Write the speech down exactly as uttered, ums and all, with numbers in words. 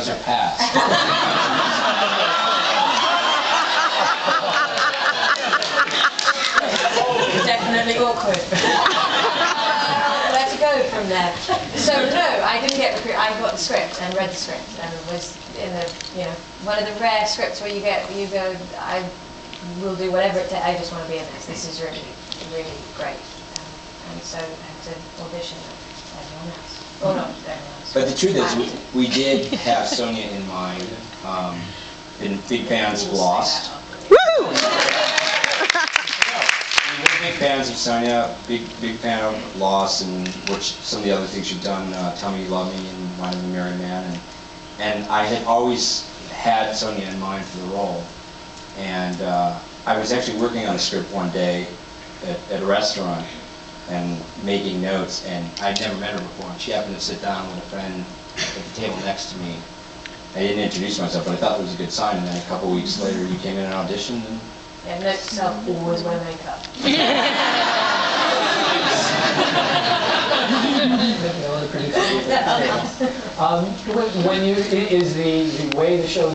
those are past. Definitely awkward. Where to go from there? So no, I didn't get recruited. I got the script and read the script and was in a, you know, one of the rare scripts where you get, you go, I will do whatever it takes. I just want to be in this. This is really, really great. Um, and so I had to audition like everyone else. Or not everyone else. But the truth is, we, we did have Sonya in mind. Um, been big fans of Lost. Woo! We're big fans of Sonya, big big fan of Lost, and which some of the other things you've done, uh, Tell Me You Love Me and Mind of a Merry Man, and and I had always had Sonya in mind for the role. And uh, I was actually working on a script one day at, at a restaurant and making notes, and I'd never met her before, and she happened to sit down with a friend at the table next to me. I didn't introduce myself, but I thought it was a good sign, and then a couple weeks later you came in and auditioned. And yeah, note to self, always wear makeup. um, when, when you, is the, the way the show